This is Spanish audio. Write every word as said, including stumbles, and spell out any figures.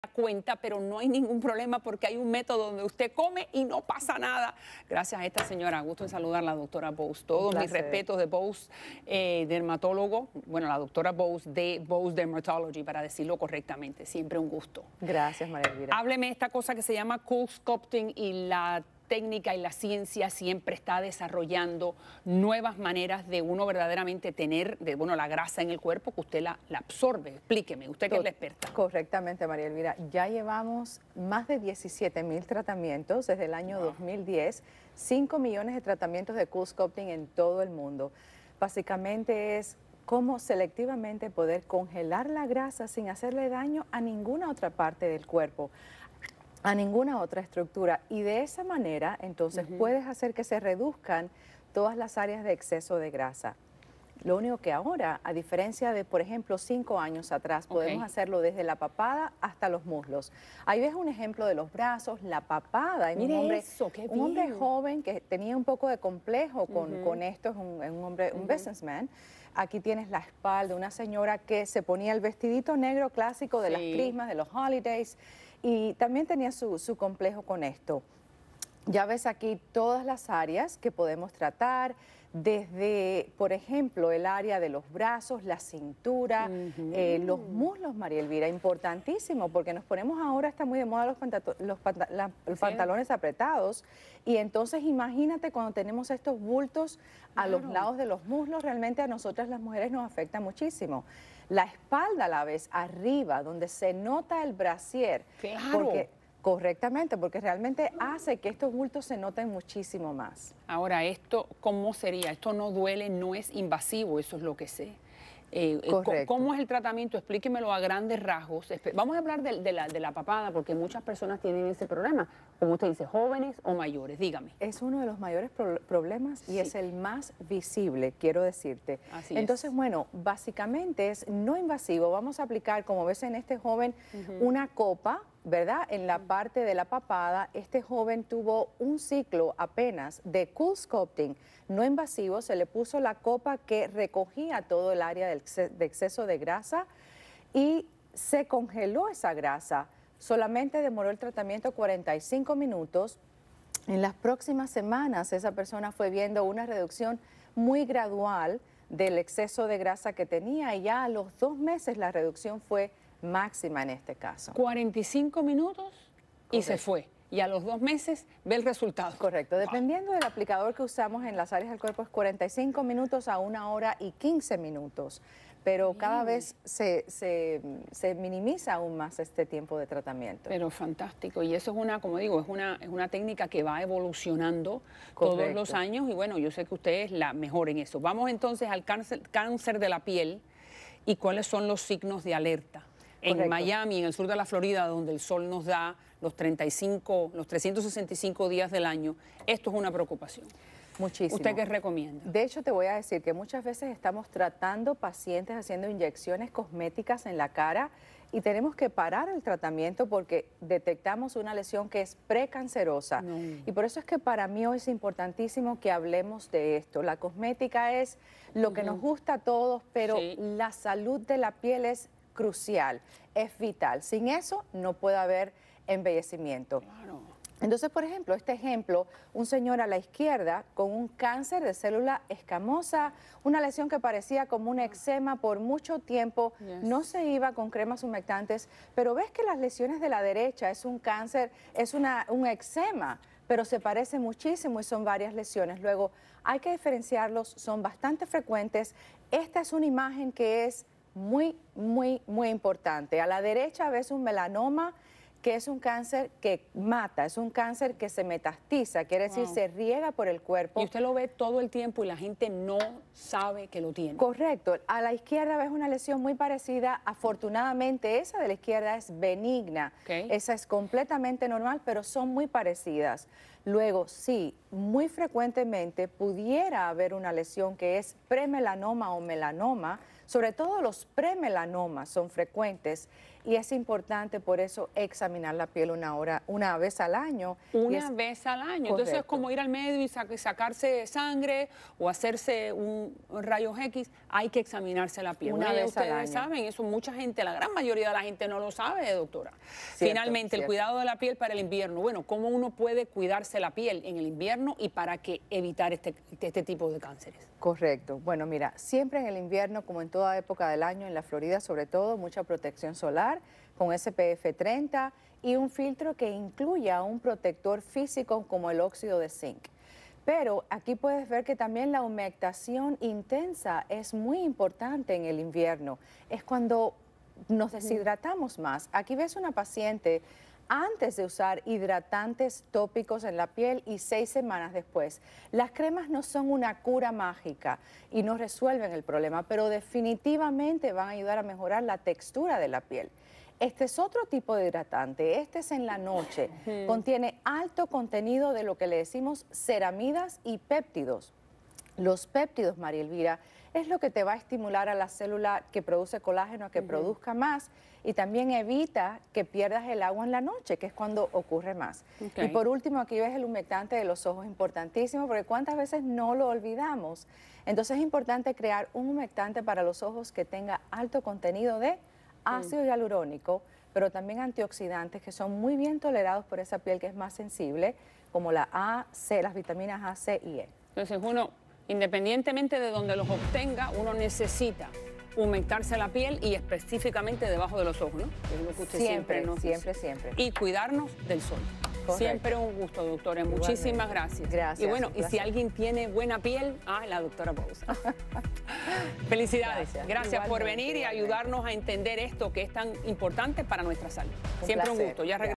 cuenta, pero no hay ningún problema porque hay un método donde usted come y no pasa nada. Gracias a esta señora. Gusto en saludarla, doctora Bose. Todos mis respetos de Bose, eh, dermatólogo. Bueno, la doctora Bose de Bose Dermatology, para decirlo correctamente. Siempre un gusto. Gracias, María Elvira. Hábleme de esta cosa que se llama Cool Sculpting, y la técnica y la ciencia siempre está desarrollando nuevas maneras de uno verdaderamente tener, de, bueno, la grasa en el cuerpo, que usted la, la absorbe. Explíqueme, usted que es la experta. Correctamente, María Elvira. Ya llevamos más de diecisiete mil tratamientos desde el año wow. dos mil diez, cinco millones de tratamientos de Cool Sculpting en todo el mundo. Básicamente es cómo selectivamente poder congelar la grasa sin hacerle daño a ninguna otra parte del cuerpo, a ninguna otra estructura, y de esa manera entonces uh-huh. puedes hacer que se reduzcan todas las áreas de exceso de grasa. Lo único que ahora, a diferencia de, por ejemplo, cinco años atrás, okay. podemos hacerlo desde la papada hasta los muslos. Ahí ves un ejemplo de los brazos, la papada. Mire un hombre, eso, qué un hombre joven que tenía un poco de complejo con, uh-huh. con esto, es un, un hombre, un uh-huh. businessman. Aquí tienes la espalda, una señora que se ponía el vestidito negro clásico de sí. las crismas, de los holidays, y también tenía su, su complejo con esto. Ya ves aquí todas las áreas que podemos tratar, desde, por ejemplo, el área de los brazos, la cintura, uh-huh. eh, los muslos, María Elvira, importantísimo, porque nos ponemos ahora, está muy de moda los, los, panta la, los sí. pantalones apretados, y entonces imagínate cuando tenemos estos bultos a claro. los lados de los muslos, realmente a nosotras las mujeres nos afecta muchísimo. La espalda a la vez, arriba, donde se nota el brasier, claro. porque correctamente, porque realmente hace que estos bultos se noten muchísimo más. Ahora, esto, ¿cómo sería? Esto no duele, no es invasivo, eso es lo que sé. Eh, ¿Cómo es el tratamiento? Explíquemelo a grandes rasgos. Vamos a hablar de, de, la, de la papada, porque muchas personas tienen ese problema. Como usted dice, jóvenes o mayores, dígame. Es uno de los mayores pro problemas y sí. es el más visible, quiero decirte. Así Entonces, es. bueno, básicamente es no invasivo. Vamos a aplicar, como ves en este joven, uh-huh. una copa, ¿verdad? En la parte de la papada. Este joven tuvo un ciclo apenas de Cool Sculpting no invasivo. Se le puso la copa que recogía todo el área del de exceso de grasa y se congeló esa grasa. Solamente demoró el tratamiento cuarenta y cinco minutos. En las próximas semanas esa persona fue viendo una reducción muy gradual del exceso de grasa que tenía, y ya a los dos meses la reducción fue máxima en este caso. cuarenta y cinco minutos y Correcto. Se fue. Y a los dos meses ve el resultado. Correcto. Dependiendo del aplicador que usamos en las áreas del cuerpo es cuarenta y cinco minutos a una hora y quince minutos. Pero Bien. cada vez se, se, se minimiza aún más este tiempo de tratamiento. Pero fantástico. Y eso es una, como digo, es una, es una técnica que va evolucionando Correcto. todos los años. Y bueno, yo sé que usted es la mejor en eso. Vamos entonces al cáncer, cáncer de la piel y cuáles son los signos de alerta. Correcto. En Miami, en el sur de la Florida, donde el sol nos da los treinta y cinco, los trescientos sesenta y cinco días del año, esto es una preocupación. Muchísimo. ¿Usted qué recomienda? De hecho, te voy a decir que muchas veces estamos tratando pacientes haciendo inyecciones cosméticas en la cara y tenemos que parar el tratamiento porque detectamos una lesión que es precancerosa. No. Y por eso es que para mí hoy es importantísimo que hablemos de esto. La cosmética es lo uh-huh. que nos gusta a todos, pero sí. la salud de la piel es crucial, es vital. Sin eso no puede haber embellecimiento. Claro. Entonces, por ejemplo, este ejemplo, un señor a la izquierda con un cáncer de célula escamosa, una lesión que parecía como un eczema por mucho tiempo, yes. no se iba con cremas humectantes, pero ves que las lesiones de la derecha es un cáncer, es una, un eczema, pero se parece muchísimo y son varias lesiones. Luego, hay que diferenciarlos, son bastante frecuentes. Esta es una imagen que es muy, muy, muy importante. A la derecha ves un melanoma, que es un cáncer que mata, es un cáncer que se metastiza, quiere decir, wow. se riega por el cuerpo. Y usted lo ve todo el tiempo y la gente no sabe que lo tiene. Correcto. A la izquierda ves una lesión muy parecida. Afortunadamente, esa de la izquierda es benigna. Okay. Esa es completamente normal, pero son muy parecidas. Luego, sí, muy frecuentemente pudiera haber una lesión que es premelanoma o melanoma, sobre todo los premelanomas son frecuentes y es importante por eso examinar la piel una hora, una vez al año. Una es, vez al año. Correcto. Entonces es como ir al médico y sac sacarse sangre o hacerse un rayos X, hay que examinarse la piel. Una Una vez ustedes al año. saben, eso mucha gente, la gran mayoría de la gente no lo sabe, doctora. Cierto, Finalmente, cierto. el cuidado de la piel para el invierno. Bueno, ¿cómo uno puede cuidarse la piel en el invierno y para qué evitar este, este tipo de cánceres? Correcto. Bueno, mira, siempre en el invierno, como en toda época del año, en la Florida sobre todo, mucha protección solar con S P F treinta y un filtro que incluya un protector físico como el óxido de zinc. Pero aquí puedes ver que también la humectación intensa es muy importante en el invierno. Es cuando nos deshidratamos más. Aquí ves una paciente antes de usar hidratantes tópicos en la piel y seis semanas después. Las cremas no son una cura mágica y no resuelven el problema, pero definitivamente van a ayudar a mejorar la textura de la piel. Este es otro tipo de hidratante, este es en la noche, uh-huh. Contiene alto contenido de lo que le decimos ceramidas y péptidos. Los péptidos, María Elvira, es lo que te va a estimular a la célula que produce colágeno a que uh-huh. produzca más y también evita que pierdas el agua en la noche, que es cuando ocurre más. Okay. Y por último, aquí ves el humectante de los ojos, importantísimo, porque cuántas veces no lo olvidamos. Entonces es importante crear un humectante para los ojos que tenga alto contenido de ácido hialurónico, pero también antioxidantes que son muy bien tolerados por esa piel que es más sensible, como la A, C, las vitaminas A, C y E. Entonces uno, independientemente de donde los obtenga, uno necesita humectarse la piel y específicamente debajo de los ojos, ¿no? Que es lo que usted siempre, siempre, nos siempre, dice. siempre. Y cuidarnos del sol. Correcto. Siempre un gusto, doctora. Igualmente. Muchísimas gracias. Gracias. Y bueno, y si alguien tiene buena piel, ah, la doctora Bouza. Felicidades. Gracias, gracias por venir y ayudarnos a entender esto que es tan importante para nuestra salud. Un Siempre placer. un gusto. Ya